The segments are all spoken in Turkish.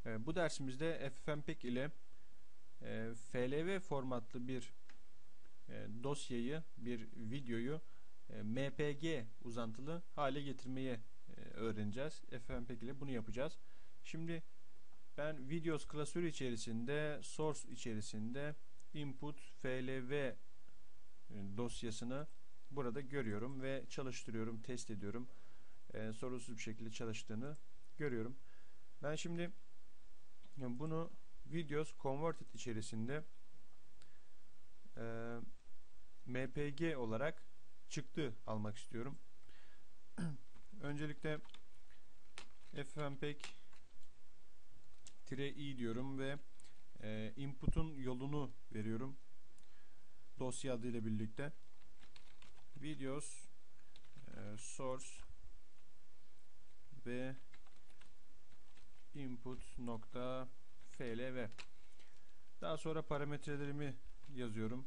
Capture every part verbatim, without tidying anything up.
E, bu dersimizde FFmpeg ile e, F L V formatlı bir e, dosyayı, bir videoyu e, M P G uzantılı hale getirmeyi e, öğreneceğiz. FFmpeg ile bunu yapacağız. Şimdi ben videos klasörü içerisinde, source içerisinde input F L V dosyasını burada görüyorum ve çalıştırıyorum, test ediyorum. E, sorunsuz bir şekilde çalıştığını görüyorum. Ben şimdi bunu videos converted içerisinde e, M P G olarak çıktı almak istiyorum. Öncelikle ffmpeg i diyorum ve e, input'un yolunu veriyorum. Dosya adıyla birlikte videos e, source ve input nokta flv. Daha sonra parametrelerimi yazıyorum.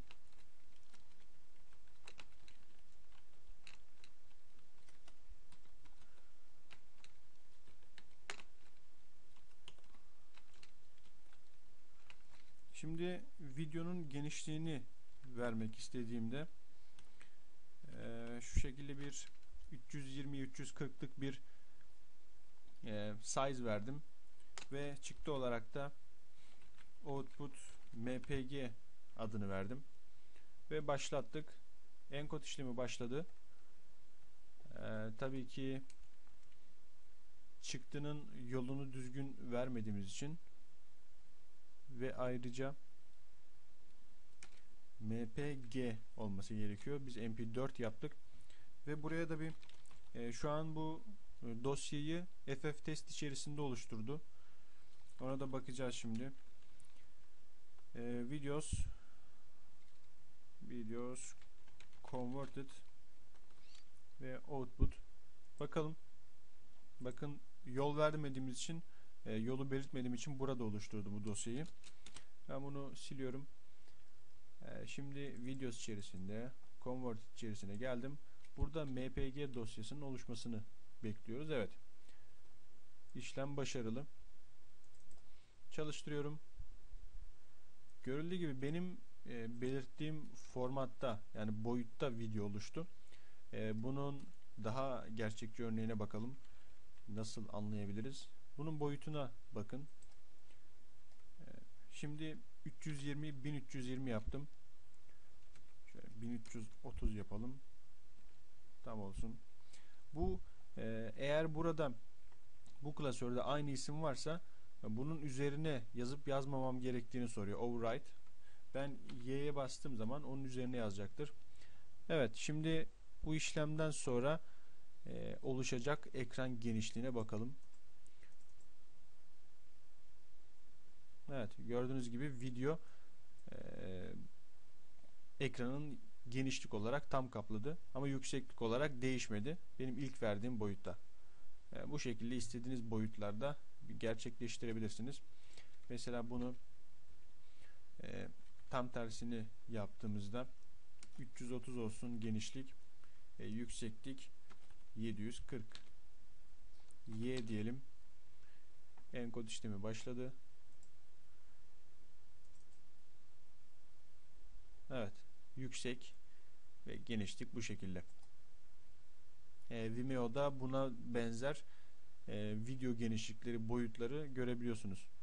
Şimdi videonun genişliğini vermek istediğimde e, şu şekilde bir üç yüz yirmi üç yüz kırklık bir e, size verdim ve çıktı olarak da output mpg adını verdim ve başlattık. Encode işlemi başladı. E, tabii ki çıktının yolunu düzgün vermediğimiz için ve ayrıca M P G olması gerekiyor. Biz M P dört yaptık ve buraya da bir e, şu an bu e, dosyayı ffTest içerisinde oluşturdu. Ona da bakacağız şimdi. E, videos videos converted ve output. Bakalım. Bakın, yol vermediğimiz için, e, yolu belirtmediğim için burada oluşturdu bu dosyayı. Ben bunu siliyorum. E, şimdi videos içerisinde convert içerisine geldim. Burada M P G dosyasının oluşmasını bekliyoruz. Evet. İşlem başarılı. Çalıştırıyorum. Görüldüğü gibi benim e, belirttiğim formatta, yani boyutta video oluştu. E, bunun daha gerçekçi örneğine bakalım. Nasıl anlayabiliriz? Bunun boyutuna bakın. E, şimdi üç yüz yirmi bin üç yüz yirmi yaptım. Şöyle bin üç yüz otuz yapalım. Tam olsun. Bu e, eğer burada bu klasörde aynı isim varsa bunun üzerine yazıp yazmamam gerektiğini soruyor. Override. Ben Y'ye bastığım zaman onun üzerine yazacaktır. Evet, şimdi bu işlemden sonra e, oluşacak ekran genişliğine bakalım. Evet, gördüğünüz gibi video e, ekranın genişlik olarak tam kapladı ama yükseklik olarak değişmedi. Benim ilk verdiğim boyutta. E, bu şekilde istediğiniz boyutlarda gerçekleştirebilirsiniz. Mesela bunu e, tam tersini yaptığımızda üç yüz otuz olsun genişlik, e, yükseklik yedi yüz kırk. Y diyelim. Encode işlemi başladı. Evet, yüksek ve genişlik bu şekilde. E, Vimeo'da buna benzer e, video genişlikleri, boyutları görebiliyorsunuz.